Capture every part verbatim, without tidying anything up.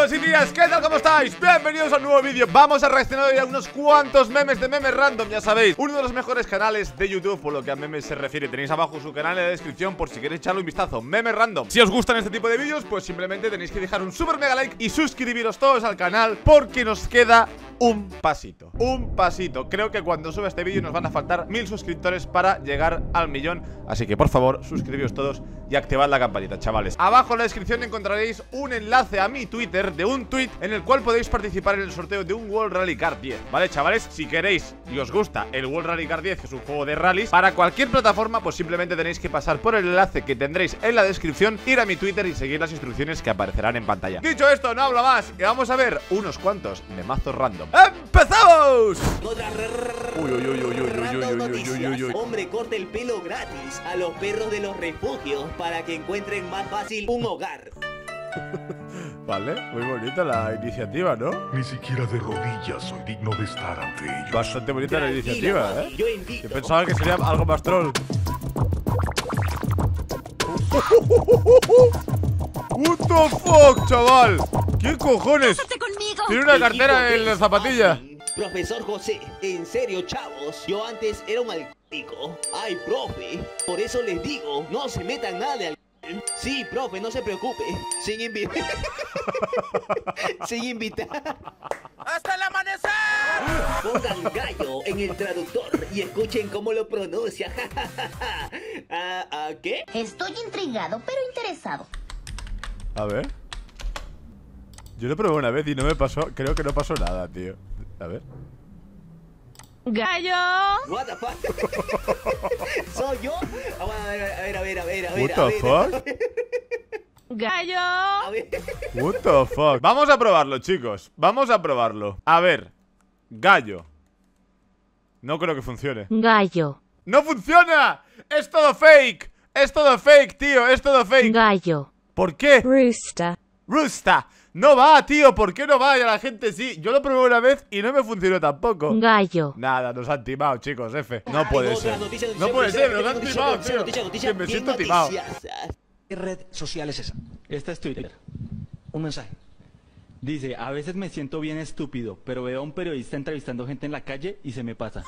chicos y tías, ¿qué tal? ¿Cómo estáis? Bienvenidos a un nuevo vídeo. Vamos a reaccionar hoy a unos cuantos memes de Memes Random, ya sabéis. Uno de los mejores canales de YouTube por lo que a memes se refiere. Tenéis abajo su canal en la descripción por si queréis echarle un vistazo. Memes Random. Si os gustan este tipo de vídeos, pues simplemente tenéis que dejar un super mega like y suscribiros todos al canal, porque nos queda un pasito. Un pasito. Creo que cuando suba este vídeo nos van a faltar mil suscriptores para llegar al millón. Así que por favor, suscribíos todos y activad la campanita, chavales. Abajo en la descripción encontraréis un enlace a mi Twitter de un tweet en el cual podéis participar en el sorteo de un World Rally Car diez. ¿Vale, chavales? Si queréis y os gusta el World Rally Car diez, que es un juego de rallies, para cualquier plataforma, pues simplemente tenéis que pasar por el enlace que tendréis en la descripción, ir a mi Twitter y seguir las instrucciones que aparecerán en pantalla. Dicho esto, no hablo más y vamos a ver unos cuantos memazos random. ¡Empezamos! Uy, uy, uy, uy, uy, uy, uy, uy, uy, uy, uy. Hombre corta el pelo gratis a los perros de los refugios para que encuentren más fácil un hogar. Vale, muy bonita la iniciativa, ¿no? Ni siquiera de rodillas soy digno de estar ante ellos. Bastante bonita la iniciativa, ¿eh? Yo invito. Yo pensaba que sería algo más troll. What the fuck, chaval. ¿Qué cojones? Tiene una cartera en la zapatilla. Profesor José, en serio, chavos, yo antes era un alcohólico. Ay, profe, por eso les digo, no se metan nada de alcohol. Sí, profe, no se preocupe. Sin invitar. Sin invitar. ¡Hasta el amanecer! Pongan gallo en el traductor y escuchen cómo lo pronuncia. ¿Ah, ah, qué? Estoy intrigado, pero interesado. A ver. Yo lo probé una vez y no me pasó. Creo que no pasó nada, tío. A ver. ¡Gallo! What the fuck? ¿Soy yo? A ver, a ver, a ver, a ver, a ver. What the fuck? ¡Gallo! A ver. What the fuck. Vamos a probarlo, chicos. Vamos a probarlo. A ver. Gallo. No creo que funcione. Gallo. ¡No funciona! ¡Es todo fake! ¡Es todo fake, tío! ¡Es todo fake! Gallo. ¿Por qué? Rooster. ¡Rooster! ¡No va, tío! ¿Por qué no va? Y a la gente sí. Yo lo probé una vez y no me funcionó tampoco. Gallo. Nada, nos han timado, chicos, F. No puede Otra ser. noticia, No noticia, puede noticia, ser, nos han noticia, timado, noticia, tío. noticia, noticia, Que me bien siento timado. noticias. ¿Qué red social es esa? Esta es Twitter. Un mensaje. Dice, a veces me siento bien estúpido, pero veo a un periodista entrevistando gente en la calle y se me pasa.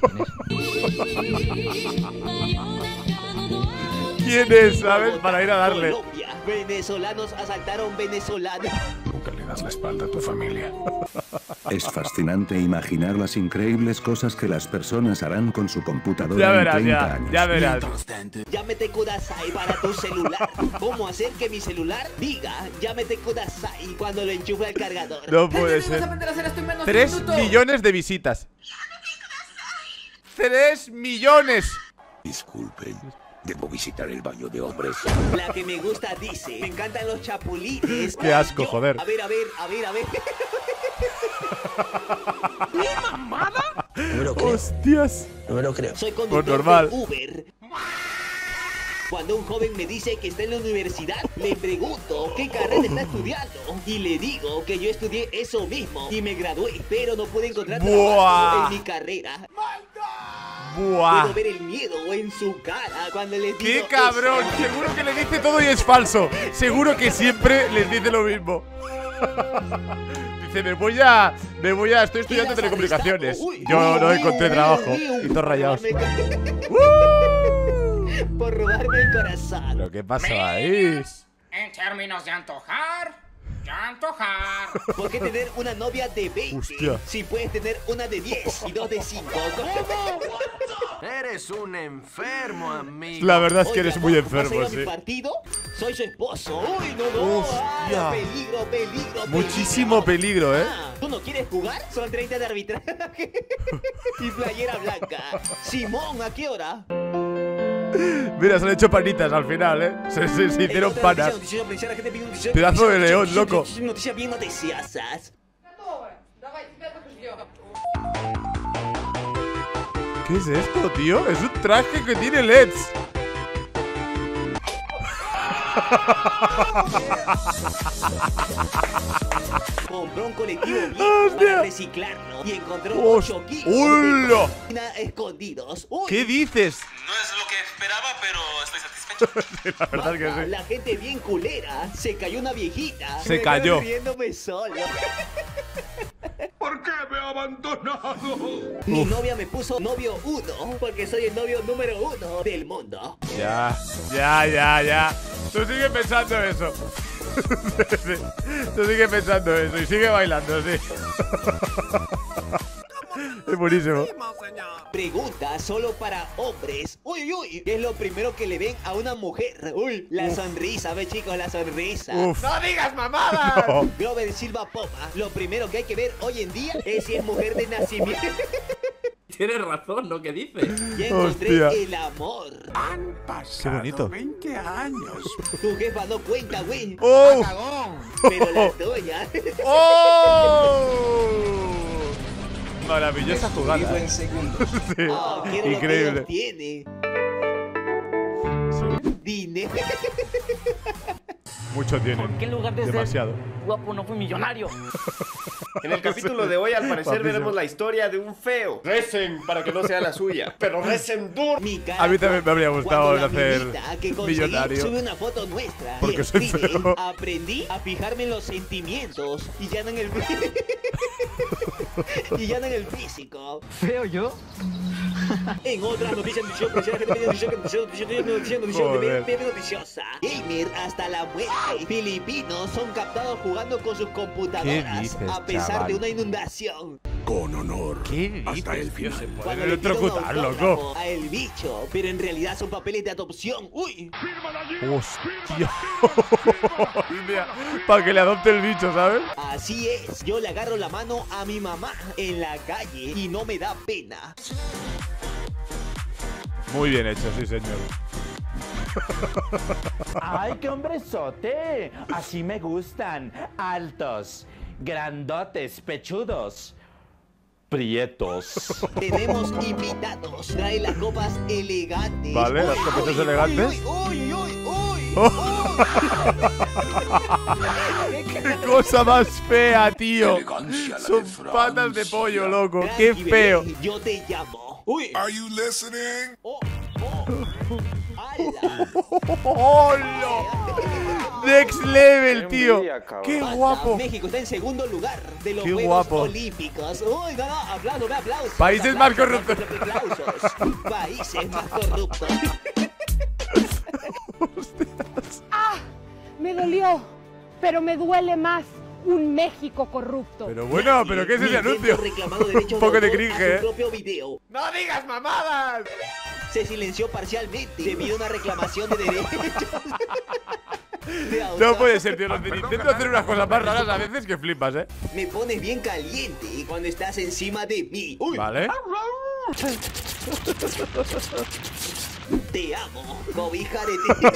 ¿Quién es, sabes? Para ir a darle. Colombia. Venezolanos asaltaron venezolanos. Nunca le das la espalda a tu familia. Es fascinante imaginar las increíbles cosas que las personas harán con su computadora Ya en verás, treinta ya, años. ya verás. Llámete Kudasai para tu celular. ¿Cómo hacer que mi celular diga llámete Kudasai cuando lo enchufe al cargador? No puede ser. Tres millones de visitas. Tres millones. Disculpen, debo visitar el baño de hombres. La que me gusta dice, me encantan los chapulines. Qué asco, Yo, joder. A ver, a ver, a ver, a ver. ¿Qué mamada? No me lo creo. Hostias. No me lo creo. Soy conductor Pues normal. de Uber. Cuando un joven me dice que está en la universidad, le pregunto qué carrera está estudiando. Y le digo que yo estudié eso mismo y me gradué, pero no pude encontrar Buah. trabajo en mi carrera. Buah. Puedo ver el miedo en su cara cuando le digo ¡Qué cabrón! eso. Seguro que le dice todo y es falso. Seguro que siempre les dice lo mismo. Dice, me voy a... Me voy a... Estoy estudiando telecomunicaciones. Yo no encontré trabajo. Y todos rayados. Por robarme el corazón. ¿Pero qué pasó ahí? En términos de antojar, ya antojar. ¿Por qué tener una novia de veinte Hostia. si puedes tener una de diez y dos de cinco? Eres un enfermo, amigo. La verdad es que Oiga, eres muy ¿vas a ir enfermo, a mi sí. partido? Soy su esposo. Uy, no, no. Hostia. Ah, peligro, peligro, Muchísimo peligro, ¿eh? Ah, ¿tú no quieres jugar? Son treinta de arbitraje. Y playera blanca. Simón, ¿a qué hora? Mira, se han hecho panitas al final, ¿eh? Se, se, se hicieron Otra panas. noticia, noticia, noticia, la gente pide noticia, Pedazo de noticia, león, noticia, loco. Noticias noticia bien noticiosas. ¿Qué es esto, tío? Es un traje que tiene L E Ds. Compró un colectivo viejo para reciclarlo y encontró ocho kilos ¡Hola! de escondidos. Uy. ¿Qué dices? No es lo que esperaba, pero estoy satisfecho. Sí, la verdad es que sí. La gente bien culera. Se cayó una viejita. Se me cayó. quedo riéndome solo. ¿Por qué me ha abandonado? Mi novia me puso novio uno porque soy el novio número uno del mundo. Ya, ya, ya, ya. Tú sigue pensando eso. Sí. Tú sigue pensando eso y sigue bailando, sí. Es buenísimo. Pregunta solo para hombres. Uy, uy. ¿Qué es lo primero que le ven a una mujer? Uy, la Uf. sonrisa, ve chicos, la sonrisa. Uf. ¡No digas mamadas! No. Glover Silva Poma. Lo primero que hay que ver hoy en día es si es mujer de nacimiento. Tienes razón lo que dices. Ya encontré Hostia. el amor. Han pasado bonito. veinte años. Tu jefa no cuenta, güey. ¡Oh! ¡Cagón! Pero la tuya. ¡Oh! Maravillosa jugada. En segundos. Sí. Oh, quiero Increíble. Lo que tiene. Sí. Dinero. Mucho tienen. ¿Por qué en lugar de Demasiado. ser guapo no fui millonario? En el capítulo de hoy, al parecer, Guapísimo. veremos la historia de un feo. Recen para que no sea la suya, pero recen duro. Mi cara A mí también me habría gustado cuando la nacer minita que conseguí millonario. Sube una foto nuestra Porque y soy escribe, feo. aprendí a fijarme en los sentimientos y ya no en el y ya no en el físico. ¿Feo yo? En otras noticias noticiosa, noticiosa. Gamer hasta la muerte. Filipinos son captados jugando con sus computadoras dices, a pesar chaval? de una inundación. Con honor. ¿Qué Hasta el dices, tío? final. Se puede Cuando le piden un electrocutar, autógrafo loco. a el bicho, pero en realidad son papeles de adopción. Uy. Hostia. Hostia. Para que le adopte el bicho, ¿sabes? Así es, yo le agarro la mano a mi mamá en la calle y no me da pena. Muy bien hecho, sí, señor. ¡Ay, qué hombrezote! Así me gustan. Altos, grandotes, pechudos, prietos. Tenemos invitados. Trae las copas elegantes. Vale, las copitas elegantes. Uy, uy, uy, uy. Oh. ¡Qué cosa más fea, tío! Elegancia, la Son de Francia. patas de pollo, loco. Tranqui, ¡Qué bebé, feo! Yo te llamo. Uy. Are you listening? Oh, oh. ¡Hala! ¡Hola! Next level, tío. ¡Qué Basta, guapo! México está en segundo lugar de los Qué Juegos guapo. Olímpicos. Uy, no, no, aplausos, ve, aplausos. Países más aplausos, corruptos. aplausos. Países más corruptos. ¡Ah! Me dolió, pero me duele más un México corrupto. Pero bueno, ¿pero qué es ese anuncio? Reclamado derechos Un poco de autor cringe, a su ¿eh? propio video. ¡No digas mamadas! Se silenció parcialmente debido a una reclamación de derechos. de autor. No puede ser, tío. Los de Nintendo hacen unas cosas más raras a veces que flipas, ¿eh? Me pones bien caliente cuando estás encima de mí. Uy. Vale. Te amo, cobija de tigre.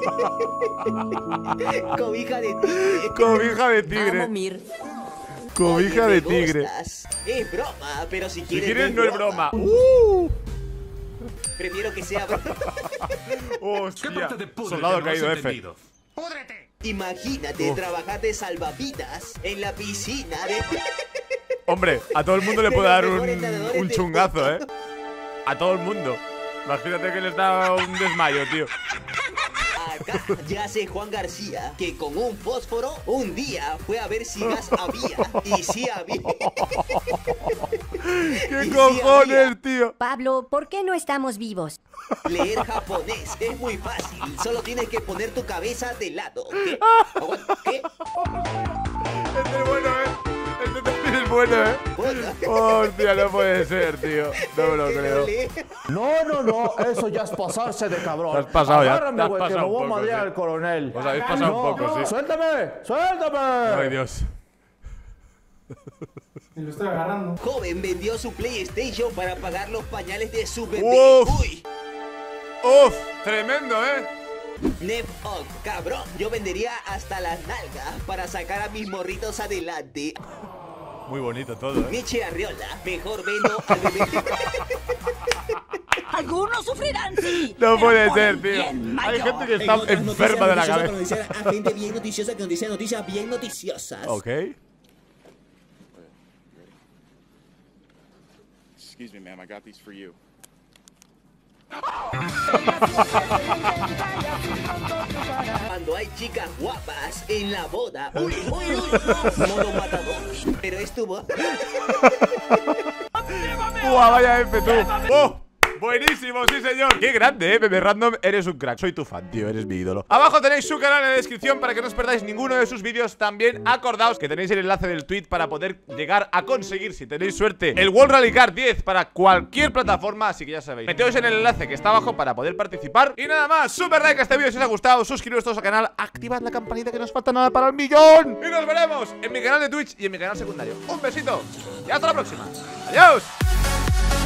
Cobija de tigre. Cobija de tigre. Cobija Oye, de me tigre. gustas. Es broma, pero si Si quieres, quieres, no es broma. ¡Uh! Prefiero que sea broma. ¡Hostia! Soldado caído F. Imagínate Uf. trabajar de salvavidas en la piscina de... Hombre, a todo el mundo le de puede los dar un, mejores nadadores un del chungazo, ¿eh? mundo. A todo el mundo. Imagínate que les da un desmayo, tío. Acá yace Juan García, que con un fósforo un día fue a ver si gas había. Y sí había. ¿Qué Y sí cojones, había. tío? Pablo, ¿por qué no estamos vivos? Leer japonés es muy fácil. Solo tienes que poner tu cabeza de lado. ¿Qué? Aguanta, ¿qué? Este es bueno, ¿eh? Este también es bueno, ¿eh? Hostia, no puede ser, tío. No me lo creo. No, no, no, eso ya es pasarse de cabrón. Te has pasado ya, Agárrame, te has güey, que pasado me voy un a poco, madrear sí. al coronel. Os habéis pasado un poco, sí. ¡Suéltame! ¡Suéltame! Ay, Dios. Me lo estoy agarrando. Joven vendió su PlayStation para pagar los pañales de su bebé. Uf. Uy. Uf, tremendo, ¿eh? Nef on, cabrón. Yo vendería hasta las nalgas para sacar a mis morritos adelante. Muy bonito todo, ¿eh? Nietzsche Arriola, mejor vendo al bebé. Algunos sufrirán, sí. No pero puede por ser, el tío. bien Hay mayor. gente que está enferma de la cabeza. A gente bien noticiosa que nos dice noticias bien noticiosas. Ok. Excuse me, ma'am. I got these for you. Cuando hay chicas guapas en la boda. Uy, uy, uy. Modo matador. Pero estuvo. ¡Buah, vaya F tú! ¡Oh! Buenísimo, sí señor. Qué grande, eh, Meme Random. Eres un crack, soy tu fan, tío, eres mi ídolo. Abajo tenéis su canal en la descripción para que no os perdáis ninguno de sus vídeos. También acordaos que tenéis el enlace del tweet para poder llegar a conseguir, si tenéis suerte, el World Rally Car diez para cualquier plataforma. Así que ya sabéis, meteos en el enlace que está abajo para poder participar. Y nada más, super like a este vídeo si os ha gustado. Suscribiros todos al canal, activad la campanita que nos falta nada para el millón. Y nos veremos en mi canal de Twitch y en mi canal secundario. Un besito y hasta la próxima. Adiós.